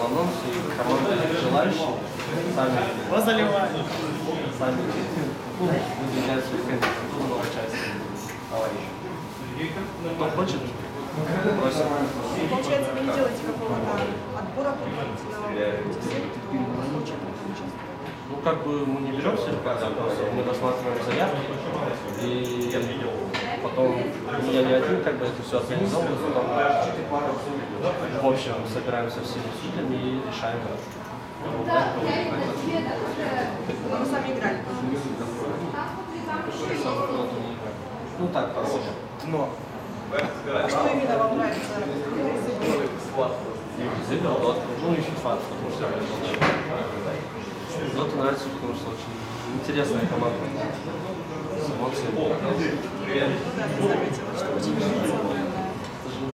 анонс, и команда желающие сами выделяют своих кандидатов, много части. Кто хочет, просит. Получается, вы не делаете какого-то отбора предварительного? Ну, как бы мы не берем сертификат, просто мы рассматриваем заявки, и потом я не один, как бы это все организовано, потом в общем собираемся всеми судьями и решаем. Вы сами играли? Ну так, похоже. Но. А что именно вам нравится? Из игр Dota, ну и FIFA, потому что Dota нравится, потому что очень интересная команда с эмоциями. Да, вы заметили, что очень